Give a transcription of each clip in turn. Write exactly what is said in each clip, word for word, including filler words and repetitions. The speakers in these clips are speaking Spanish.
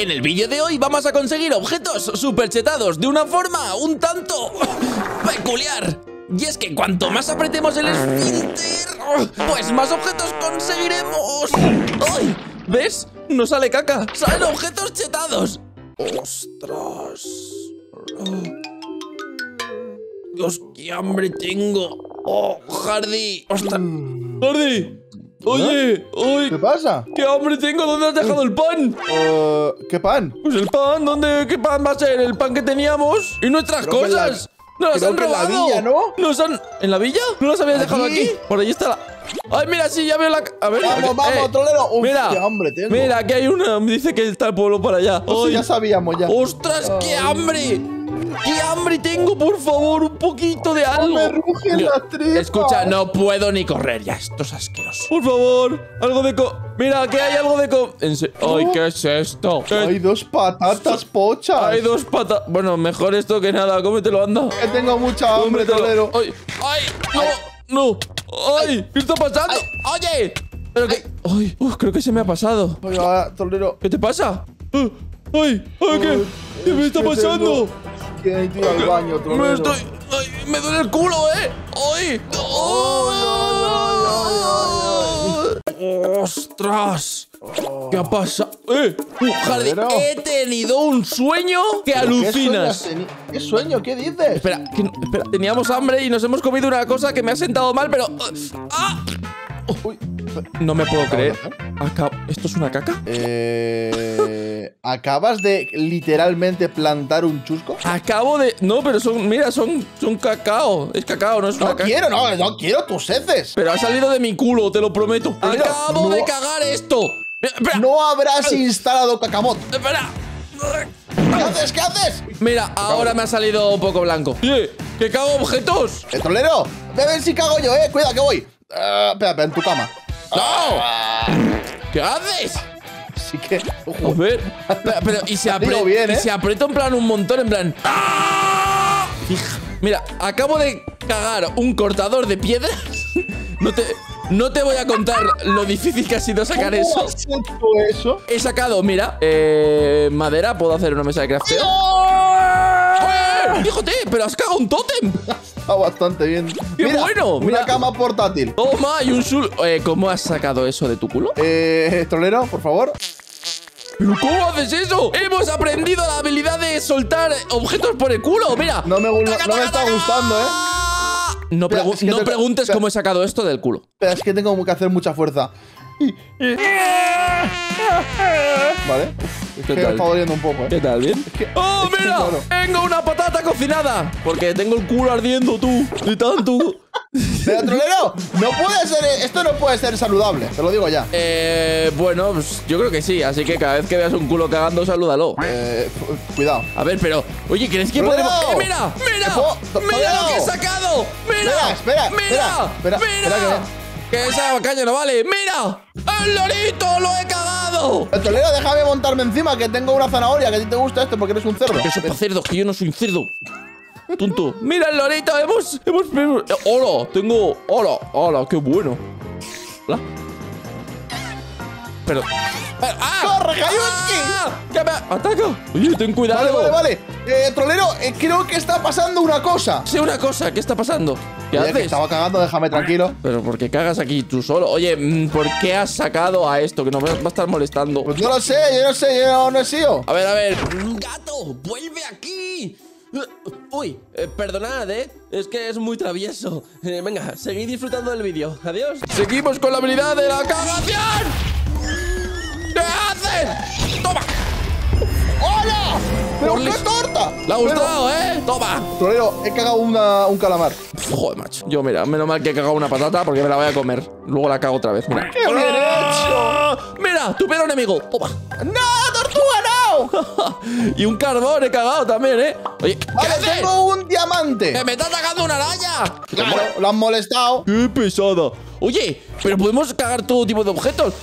En el vídeo de hoy vamos a conseguir objetos superchetados de una forma un tanto peculiar. Y es que cuanto más apretemos el esfínter, pues más objetos conseguiremos. ¡Ay! ¿Ves? No sale caca, salen objetos chetados. ¡Ostras! Dios, qué hambre tengo. ¡Oh, Hardy! ¡Ostras! ¡Hardy! Oye, oye, ¿qué pasa? ¿Qué hambre tengo? ¿Dónde has dejado el pan? Uh, ¿Qué pan? Pues el pan, ¿dónde? ¿Qué pan va a ser? ¿El pan que teníamos? ¿Y nuestras Creo cosas? ¡Nos las han creo que en la robado! villa, ¿no? ¿Nos han... ¿En la villa? ¿No las habías dejado Aquí. aquí? Por ahí está la... ¡Ay, mira, sí, ya veo la... A ver... Vamos, aquí- vamos, eh, trolero. Uf, mira, qué hambre tengo. Mira, aquí hay una... Me dice que está el pueblo para allá. Oh, sí, ¡Ay! ya sabíamos ya. ¡Ostras, qué hambre! ¡Qué hambre tengo! Por favor, un poquito de algo. Me rugen las tripas. Escucha, no puedo ni correr ya. Esto es asqueroso. Por favor, algo de co... Mira, que hay algo de co... En se- ¡Ay, qué es esto! ¿Qué- Hay dos patatas pochas. Hay dos patas... Bueno, mejor esto que nada. Cómetelo, anda. Que tengo mucha hambre, Cómetelo. trolero. ¡Ay! ¡Ay! ¡No! ¡No! ¡Ay! ¿Qué está pasando? ¡Oye! Pero que... ¡Ay! Uf, creo que se me ha pasado. Oiga, trolero. ¿Qué te pasa? ¡Ay! ¡Ay! ¿Qué? Ay, ¿Qué me es está que pasando? tengo que ir al baño, trolero. Me estoy... ¡Ay! ¡Me duele el culo, eh! ¡Ay! ¡Ostras! ¿Qué ha pasado? ¡Eh! Uh, Hardy, Trolero. he tenido un sueño que ¿Pero qué alucinas. sueño has teni- ¿Qué sueño? ¿Qué dices? Espera, que no- espera, teníamos hambre y nos hemos comido una cosa que me ha sentado mal, pero... ¡Ah! Uy, No me puedo ¿Qué creer. acabas de Acá- ¿Esto es una caca? eh, ¿Acabas de literalmente plantar un chusco? Acabo de... No, pero son... Mira, son, son cacao. Es cacao, no es una No caca. quiero, no, no quiero tus heces. Pero ha salido de mi culo, te lo prometo. Pero Acabo no- de cagar esto. Mira, espera, No habrás instalado cacamot. espera. ¿Qué haces? ¿Qué haces? Mira, ahora me ha salido un poco blanco. Oye, que cago objetos. El trolero, ve a ver si cago yo, eh. Cuidado que voy. Ah, espera, espera, en tu cama. ¡No! ¿Qué haces? Así que. A Ojo. ver. Pero, pero- y se Digo aprieta. bien, Y ¿eh? se aprieta en plan un montón, en plan. ¡Ah! Fija. Mira, acabo de cagar un cortador de piedras. No te, no te voy a contar lo difícil que ha sido sacar ¿Cómo eso. has hecho eso? He sacado, mira, eh, madera. Puedo hacer una mesa de crafteo. ¡Eh! ¡Fíjate! ¡Pero has cagado un tótem! Está bastante bien. ¡Qué Mira, bueno! Una Mira. cama portátil. Toma, y un sul... Eh, ¿cómo has sacado eso de tu culo? Eh, trolero, por favor. ¿Pero cómo haces eso? Hemos aprendido la habilidad de soltar objetos por el culo. Mira. No me, gu- Taca, no me taca, está taca. gustando, eh. No, Espera, pregu- es que no tengo- preguntes espera. cómo he sacado esto del culo. Pero es que tengo que hacer mucha fuerza. Vale. Es ¿Qué que me tal? está doliendo un poco, eh. ¿Qué tal? ¿Bien? que- ¡Oh, es que, mira! claro. Tengo una patata cocinada. Porque tengo el culo ardiendo, tú. De tanto. Pero, trolero, no puede ser. Esto no puede ser saludable, te lo digo ya. eh, bueno, pues yo creo que sí. Así que cada vez que veas un culo cagando, salúdalo. Eh, cu- cuidado. A ver, pero... Oye, ¿crees que ¡Trolero! podemos...? ¡Eh, mira! ¡Mira! ¿Qué puedo- ¡Mira trolero! lo que he sacado! ¡Mira! Espera, espera, ¡Mira! espera, espera, ¡Mira! espera Que esa caña no vale. ¡Mira! ¡El lorito! ¡Lo he cagado! El trolero, déjame montarme encima, que tengo una zanahoria, que a ti te gusta esto porque eres un cerdo. Que eso para cerdos, que yo no soy un cerdo. Tonto. Mira el lorito, hemos... hemos, hemos eh, ¡Hola! Tengo... ¡Hola! ¡Hola! ¡Qué bueno! ¿Hola? Pero... ¡Ah! ¡Corre, Hayuski! ¡Ah! ¡Que me ataca! Oye, ten cuidado. Vale, vale, vale. Eh, trolero, eh, creo que está pasando una cosa. Sé una cosa, ¿qué está pasando? ¿Qué Oye, que haces? estaba cagando, déjame tranquilo. Pero ¿por qué cagas aquí tú solo? Oye, mm, ¿por qué has sacado a esto? Que nos va a estar molestando. Pues no lo sé, yo no sé, yo no he sido. A ver, a ver. ¡Gato! ¡Vuelve aquí! Uy, eh, perdonad, ¿eh? Es que es muy travieso. Eh, venga, seguid disfrutando del vídeo. Adiós. Seguimos con la habilidad de la cagación. ¿Qué haces? ¡Toma! ¡Hola! ¡Pero Por qué lis- torta! Le ha gustado, ¿eh? ¡Toma! Trolero, he cagado una- un calamar. Joder, macho. Yo, mira, menos mal que he cagado una patata porque me la voy a comer. Luego la cago otra vez, mira. ¡Qué bien hecho! ¡Mira! ¡Tu peor enemigo! ¡Toma! ¡No, tortuga, no! Y un carbón he cagado también, ¿eh? Oye, ¿qué Vale, haces? tengo un diamante. ¡Que me está atacando una araña! Claro, lo han molestado. ¡Qué pesada! Oye, pero podemos cagar todo tipo de objetos.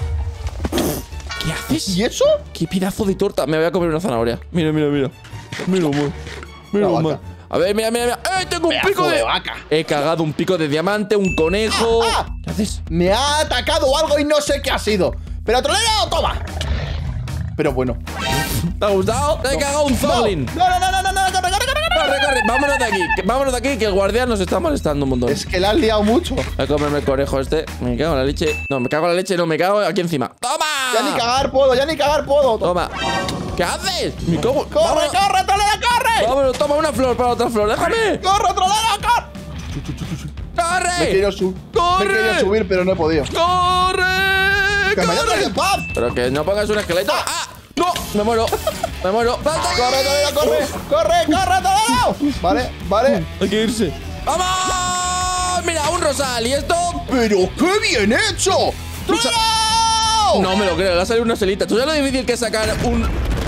¿Qué haces? ¿Y eso? ¡Qué pedazo de torta! Me voy a comer una zanahoria. Mira, mira, mira. Mira, man. Mira, Una man. vaca. A ver, mira, mira, mira. ¡Eh, tengo un Pedazo pico de... de vaca. He cagado un pico de diamante, un conejo. Ah, ah. ¿Qué haces? Me ha atacado algo y no sé qué ha sido. Pero trolero, toma. Pero bueno. ¿Te ha gustado? Te he cagado un zoglin. No, no, no, no, no, no, corre, corre, corre, corre. Corre, corre, vámonos de aquí. que- Vámonos de aquí, que el guardián nos está molestando un montón. Es que la has liado mucho. Voy a comerme el conejo este. Me cago en la leche. No, me cago en la leche, no, me cago aquí encima. ¡Toma! Ya ni cagar puedo, ya ni cagar puedo. Toma. ¿Qué haces? Mi cago. ¡Corre, Vámonos. corre, Toledo, corre! Vámonos, toma una flor para otra flor. ¡Déjame! ¡Corre, Toledo, corre! ¡Corre! Me quiero, su ¡Corre! me quería subir, pero no he podido. ¡Corre! ¡Que me dejes ¡Corre! en paz! Pero que no pongas un esqueleto. ¡Ah! ¡No! Me muero. Me muero. ¡Falta! ¡Corre, Toledo, corre! ¡Corre, corre, Toledo! Vale, vale. Hay que irse. ¡Vamos! Mira, un rosal. ¿Y esto? ¡Pero qué bien hecho! ¡Toledo! No me lo creo. Le ha salido una selita. ¿Tú sabes lo difícil que es sacar un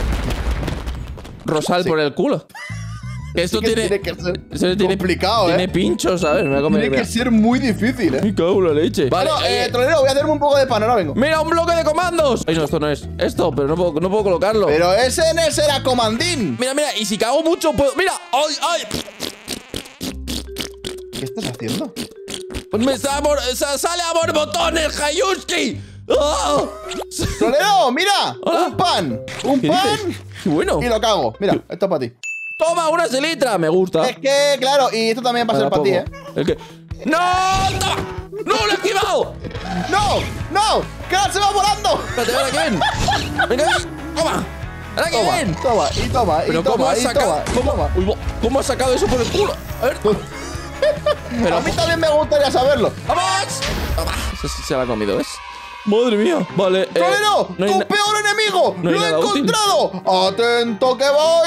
rosal Sí. por el culo? Que esto Sí que tiene, tiene que ser eso tiene, complicado, tiene ¿eh? pinchos, ¿sabes? Me voy a comer. Tiene que mira. ser muy difícil, ¿eh? Me cago en la leche. Vale, Bueno, eh, eh, Toledo, voy a hacerme un poco de pan, ahora vengo. mira, un bloque de comandos. Ay, no, esto no es. Esto, pero no puedo, no puedo colocarlo. Pero ese no era comandín. Mira, mira, y si cago mucho puedo. ¡Mira! ¡Ay, ay! ¿Qué estás haciendo? Pues me está por- sa- sale a borbotones, Hayuski. ¡Ah! Toledo, mira, Hola. un pan. Un ¿Qué pan dices? ¡Qué bueno! y lo cago. Mira, esto es para ti. Toma, una selitra. Me gusta. Es que, claro, y esto también va a Me ser da para ti, ¿eh? poco. Es que... ¡No! ¡Toma! ¡No, lo he esquivado! ¡No! ¡No! ¡Que se va volando! Espérate, ven aquí, ven. Venga, ven. Toma. Ven aquí, Toma, ven. toma, y toma, y Pero ¿cómo toma, has y sacado? toma, y ¿Cómo, toma. Uy, bo- ¿Cómo has sacado eso por el culo? A ver. Pero, A mí también me gustaría saberlo. ¡vamos! Toma. Se, se la ha comido, ¿ves? Madre mía. Vale. eh, ¡Toledo! no hay ¡Tu na- peor enemigo! no hay ¡Lo he nada útil. encontrado! ¡Atento que voy!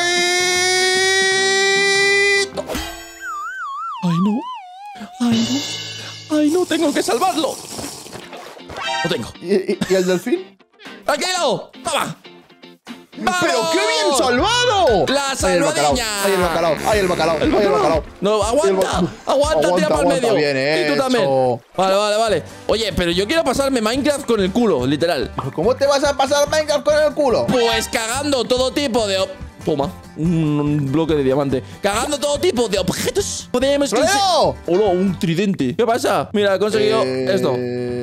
¡Ay, no! ¡Ay, no! ¡Ay, no! ¡Tengo que salvarlo! ¡Lo tengo! ¿Y, y- y el delfín? ¡Tranquilo! ¡Toma! ¡Vamos! ¡Pero qué bien salvado! ¡La ¡Ay, el bacalao! salvadeña! ¡Ay, el bacalao! ¡Ay, el bacalao! ¡Ay, el bacalao! No, aguanta, El ba- aguanta, Aguanta, tira para el aguanta, medio. bien y tú hecho. también. Vale, vale, vale. Oye, pero yo quiero pasarme Minecraft con el culo, literal. ¿Cómo te vas a pasar Minecraft con el culo? Pues cagando todo tipo de... ob- Toma, un, un bloque de diamante. Cagando todo tipo de objetos. Podemos conseguir... ¡Toledo! ¡Hola, un tridente! ¿Qué pasa? Mira, he conseguido Eh, esto.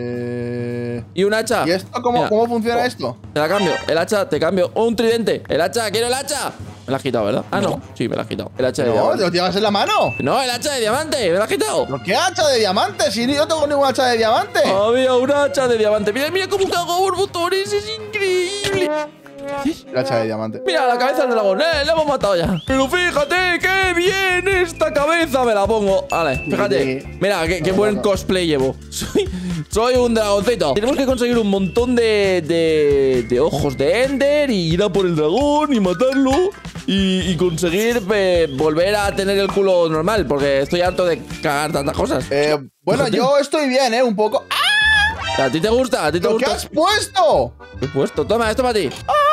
Y un hacha. ¿Y esto cómo, Mira. cómo funciona esto? Te la cambio. El hacha, te cambio. Oh, un tridente. El hacha, quiero el hacha. Me la has quitado, ¿verdad? Ah, no. Sí, me la has quitado. El hacha de No, diamante. ¿te lo llevas en la mano? No, el hacha de diamante. Me la has quitado. ¿Pero qué hacha de diamante? Si yo no tengo ningún hacha de diamante. Había un hacha de diamante. Mira, mira cómo cago borbotones. Es increíble. El hacha de diamante. Mira la cabeza del dragón. Eh, la hemos matado ya. Pero fíjate qué bien esta cabeza me la pongo. Vale, fíjate. Mira, qué, qué buen cosplay llevo. Soy, soy un dragoncito. Tenemos que conseguir un montón de, de, de ojos de Ender y ir a por el dragón y matarlo. Y, y conseguir eh, volver a tener el culo normal. Porque estoy harto de cagar tantas cosas. Eh, bueno, Fíjate. yo estoy bien, ¿eh? Un poco. ¡Ah! ¿A ti te gusta? ¿A ti te ¿Lo que gusta? has puesto? He puesto. Toma, esto para ti.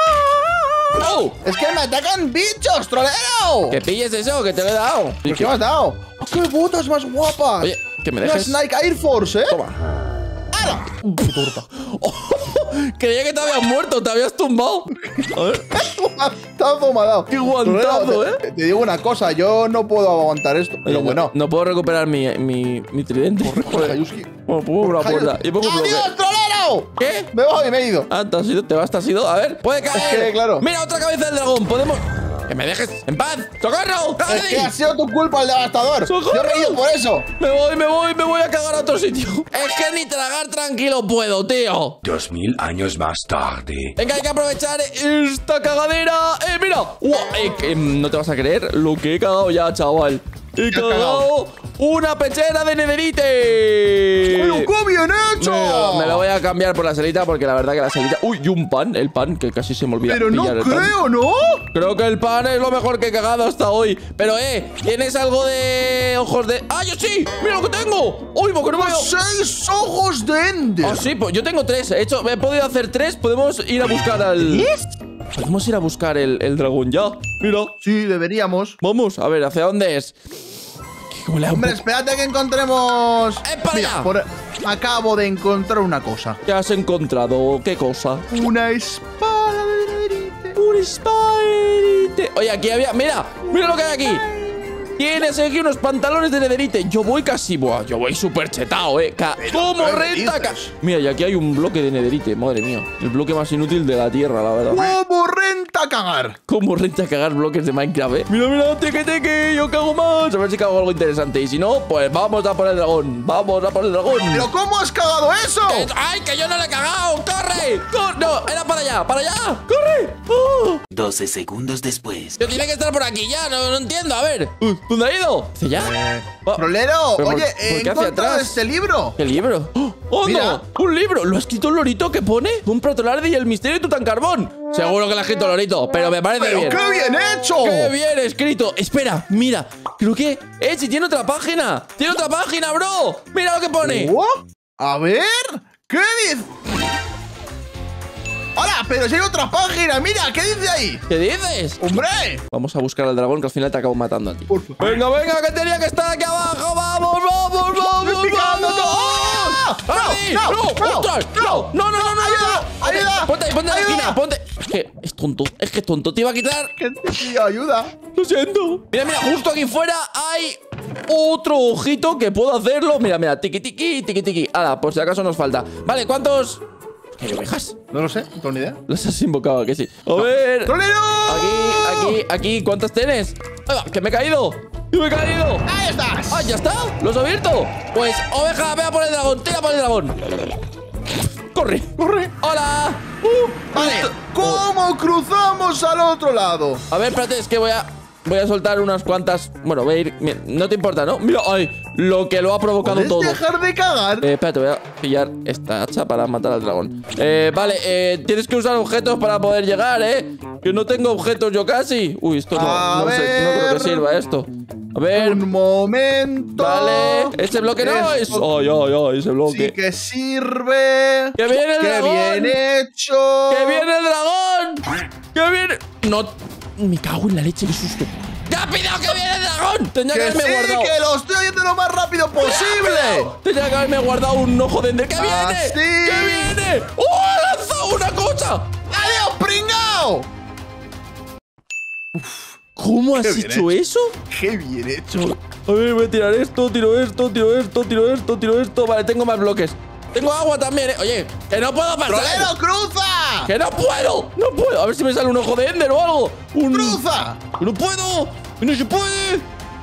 ¡Oh! Es que me atacan bichos, trolero. Que pilles eso, que te lo he dado. ¿Pero qué me has dado? ¡Oh, ¡Qué botas más guapas! Oye, que me Una dejes. Nike Air Force, ¿eh? Toma. ¡Hala! Oh, creía que te habías muerto, te habías tumbado. A ver. Guantazo me ha dado. Qué guantazo, Trolero, ¿eh? te, te digo una cosa, yo no puedo aguantar esto. Pero Oye, bueno. No, no puedo recuperar mi, mi, mi tridente. Joder, Hayuski. Bueno, pongo por la puerta. Y pongo un bloque. ¡Adiós, trolero! ¿Qué? Me voy, me he ido. Ah, te has ido, te vas, te has ido. A ver, puede caer. que, claro. Mira, otra cabeza del dragón. Podemos. Que me dejes en paz. ¡Socorro! Es ¡Dale! que ha sido tu culpa el devastador. ¡Socorro! Yo me he ido por eso. Me voy, me voy, me voy a cagar a otro sitio. Es que ni tragar tranquilo puedo, tío. Dos mil años más tarde. Venga, hay que aprovechar esta cagadera. ¡Eh, mira! Uah, eh, que, mm, no te vas a creer lo que he cagado ya, chaval. He has cagado cagado? una pechera de nederite. ¡Pero qué bien hecho! Mira, me la voy a cambiar por la selita porque la verdad que la selita... ¡Uy! Y un pan, el pan, que casi se me olvida Pero no pillar el pan. creo, ¿no? Creo que el pan es lo mejor que he cagado hasta hoy. Pero, eh, ¿tienes algo de ojos de...? ¡Ah, yo sí! ¡Mira lo que tengo! ¡Uy, porque no veo! Seis ojos de Ender. Ah, sí, pues yo tengo tres. He hecho, he podido hacer tres. Podemos ir a buscar al... Podemos ir a buscar el, el dragón ya. Mira. Sí, deberíamos. Vamos, a ver, ¿hacia dónde es? Que huele a un Hombre, poco- espérate que encontremos. ¡Eh, para Mira, allá! por- acabo de encontrar una cosa. ¿Qué has encontrado? ¿Qué cosa? Una espada de Nederite. Un Spidey. Oye, aquí había... ¡Mira! ¡Mira lo que hay aquí! Tienes aquí unos pantalones de nederite. Yo voy casi... Buah, yo voy súper chetado, ¿eh? Ca- ¿Cómo ¿qué renta? ca- dices? Mira, y aquí hay un bloque de nederite. Madre mía. El bloque más inútil de la tierra, la verdad. ¡Cómo renta renta a cagar. ¿Cómo renta cagar bloques de Minecraft, eh? Mira, mira, teque, teque, yo cago más. A ver si cago algo interesante. Y si no, pues vamos a por el dragón. Vamos a por el dragón. ¿Pero cómo has cagado eso? Eh, ¡Ay, que yo no le he cagado! ¡Corre! ¡Corre! No, era para allá, para allá. ¡Corre! Oh. doce segundos después. Yo tiene que estar por aquí ya, no, no entiendo. A ver. Uh, ¿Dónde ha ido? ¿Hacia allá? Eh, Oh. Trolero, ¿Pero por- oye, por he qué hacia encontrado atrás? este libro. ¿Qué libro? ¡Oh, oh, Mira. no! ¡Un libro! ¿Lo ha escrito el lorito que pone? Un protolardi y el misterio de Tutankamón. Seguro que lo ha escrito el lorito, pero me parece ¡Pero bien. qué bien hecho! ¡Qué bien escrito! Espera, mira. Creo que... ¡Eh, si tiene otra página! ¡Tiene otra página, bro! ¡Mira lo que pone! ¿Oh? A ver, ¿qué dice? ¡Hola! Pero si hay otra página, mira, ¿qué dice ahí? ¿Qué dices? ¡Hombre! Vamos a buscar al dragón que al final te acabo matando a ti. Por favor. Venga, venga, que tenía que estar aquí abajo. ¡Vamos, vamos, vamos, ¡Estoy picando vamos! todo! ¡No! ¡Ay, ¡No! no! ¡No! ¡Ostras! ¡No! ¡No, no, no, no! no, ¡Ayuda! no. ¡Ayuda! Ponte ahí, ponte en la ¡Ayuda! esquina, ponte. Es que es tonto, es que es tonto. Te iba a quitar. ¿Qué tío, ayuda? Lo siento. Mira, mira, justo aquí fuera hay otro ojito que puedo hacerlo. Mira, mira, tiki, tiki, tiki, tiki. Ahora, por si acaso nos falta. Vale, ¿cuántos? ¿Qué ovejas? No lo sé, no tengo ni idea. Las has invocado, que sí. A ver. ¡Trolero! Aquí, aquí, aquí. ¿Cuántas tienes? Ahí va, que me he caído. ¡Que me he caído! ¡Ahí estás! ¡Ah, ya está! ¡Lo has abierto! Pues, oveja, vea por el dragón. Tira por el dragón. ¡Corre! ¡Corre! ¡Hola! Uh, Vale, ¿cómo cruzamos al otro lado? A ver, espérate, es que voy a... Voy a soltar unas cuantas... Bueno, voy a ir... Mira, no te importa, ¿no? Mira, ay, lo que lo ha provocado ¿Puedes todo. dejar de cagar? Eh, espérate, voy a pillar esta hacha para matar al dragón. Eh, vale, eh, tienes que usar objetos para poder llegar, ¿eh? Que no tengo objetos yo casi. Uy, esto no, A no sé, no creo que ver. sirva esto. A ver, Un momento. vale. Ese bloque no es... Esto Ay, ay, ay, ese bloque. Sí que sirve. ¡Que viene el ¡Qué dragón! bien hecho! ¡Que viene el dragón! ¡Que viene! No... Me cago en la leche, qué susto. ¡Rápido, que viene el dragón! Tendría que ¡Que haberme sí, guardado. que lo estoy haciendo lo más rápido posible! Tendría que haberme guardado un ojo de ender. ¡Que viene! Así. ¡Que viene! ¡Oh, ha lanzado una cosa! ¡Adiós, pringao! ¿Cómo has Qué bien hecho eso? ¡Qué bien hecho! A ver, voy a tirar esto, tiro esto, tiro esto, tiro esto, tiro esto. Vale, tengo más bloques. Tengo agua también, eh. Oye, que no puedo pasar. ¡Trolero, cruza! ¡Que no puedo! ¡No puedo! A ver si me sale un ojo de ender o algo. Un... ¡Cruza! ¡Que no puedo! ¡Que no se puede!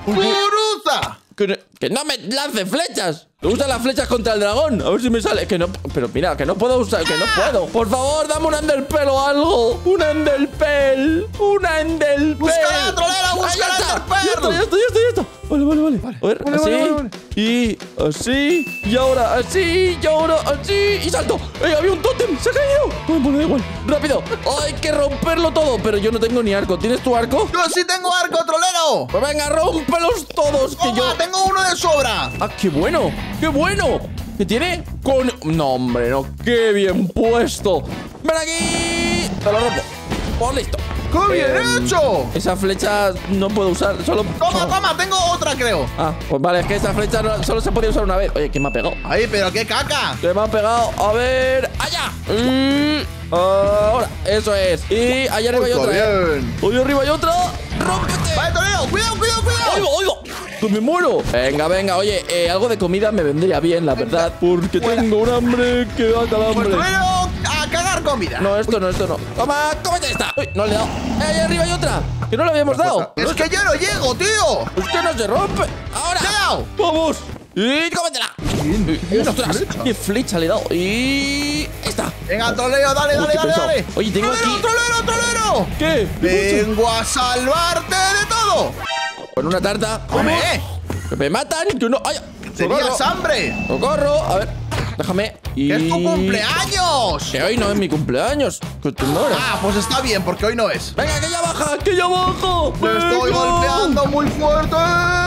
¡Cruza! Que no, que no me lance flechas. Usa las flechas contra el dragón. A ver si me sale. Que no. Pero mira, que no puedo usar. Que no puedo. Por favor, dame un enderpell o algo. Un enderpell. Un enderpell. Búscala, trolero, Ahí búscala, está. enderpell. Ya está, ya está, ya está, ya está. Vale, vale, vale. A ver, vale, así. vale, vale, vale. Y así. Y ahora así. Y ahora así. Y salto. ¡Eh, había un tótem! ¡Se ha caído! Ay, bueno, da igual. Rápido. Hay que romperlo todo. Pero yo no tengo ni arco. ¿Tienes tu arco? ¡Yo sí tengo arco, trolero! Pues venga, rómpelos todos. Que ¡Toma, yo. tengo uno de sobra! ¡Ah, qué bueno! ¡Qué bueno! ¿Qué tiene? Con... No, hombre, no. ¡Qué bien puesto! ¡Ven aquí! Te lo rompo. Pues listo. ¡Qué bien Eh, hecho! Esa flecha no puedo usar. Solo... Toma, toma, tengo otra, creo. Ah, pues vale, es que esa flecha no- solo se podía usar una vez. Oye, ¿quién me ha pegado? ¡Ay, pero qué caca! ¿Qué me ha pegado? A ver... ¡Allá! Y... Ahora, eso es. Y allá arriba hay Muy otra. ¿eh? bien. Hoy arriba hay otra. ¡Rómpete! ¡Vale, trolero! ¡Cuidado, cuidado, cuidado! ¡Oigo, oigo! ¡Que me muero! Venga, venga, oye, eh, algo de comida me vendría bien, la verdad. Porque Fuera. tengo un hambre que da Pues, calambre. trolero, a cagar comida. No, esto no, esto no. ¡Toma! ¡Cómete esta! ¡Uy! No le he dado. ¡Eh, ahí arriba hay otra! ¡Que no le habíamos dado! Es No, que yo no llego, tío. ¡Es que no se rompe! ¡Ahora! ¡Le he dado! ¡Vamos! ¡Y cómetela! Bien, ¡Ostras! flecha. ¡Qué flecha le he dado! ¡Y... ¡Esta! Venga, trolero, dale, Uy, dale, qué dale, pesado. dale. Oye, tengo trolero, aquí- trolero, trolero. ¿Qué? Vengo a salvarte de todo. Con una tarta. ¡Come! ¡Que me matan! ¡Que no! ¡Ay! ¡Tenías ¡Socorro! hambre! ¡Socorro! A ver, déjame. Y... ¡Que es tu cumpleaños! Que hoy no es mi cumpleaños. Que te mueras. Ah, pues está bien, porque hoy no es. ¡Venga, que ya baja! ¡Que ya bajo! ¡Me estoy ¡Venga! golpeando muy fuerte!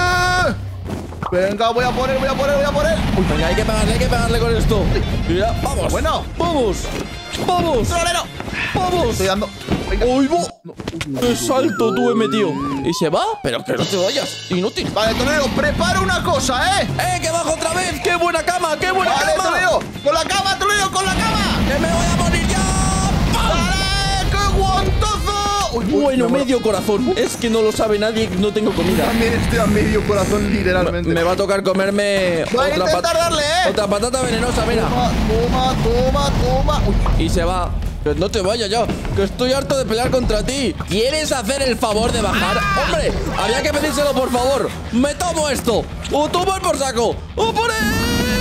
Venga, voy a poner, voy a poner, voy a poner. Uy, venga, hay que pegarle, hay que pegarle con esto. Mira, vamos. Bueno. Vamos. Vamos. ¡Trolero! Vamos. Estoy dando. Venga. ¡Uy, bo! ¡Qué salto tuve metido! ¿Y se va? Pero que no te vayas. Inútil. Vale, Trolero, prepara una cosa, ¿eh? ¡Eh, que bajo otra vez! ¡Qué buena cama! ¡Qué buena Vale, cama! Trolero, con la cama, Trolero, con la cama. ¡Que me voy a morir ya! ¡Pam! ¡Vale! ¡Qué guantazo! Uy, uy, Bueno, me muero. medio corazón. Es que no lo sabe nadie que no tengo comida. También estoy a medio corazón, literalmente. Me va a tocar comerme Voy a otra, intentar pat- darle, ¿eh? otra patata venenosa, mira. Toma, toma, toma, toma. Uy, Y se va. Que no te vayas ya, que estoy harto de pelear contra ti. ¿Quieres hacer el favor de bajar? ¡Hombre! Había que pedírselo, por favor. ¡Me tomo esto! ¡O tomo por saco! ¡O por él!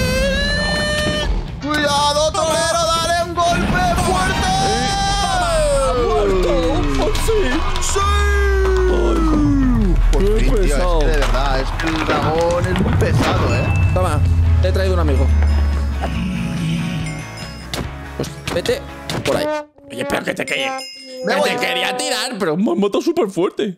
¡Cuidado, Torero! ¡Dale un golpe fuerte! ¡Muerto! ¡Oh, sí! ¡Sí! Por ¡Qué fin, tío, pesado! es que de verdad, es que el dragón es muy pesado, ¿eh? Toma, te he traído un amigo. Pues vete por ahí. Oye, pero que te quería. Me Que voy. te quería tirar, pero me han matado súper fuerte.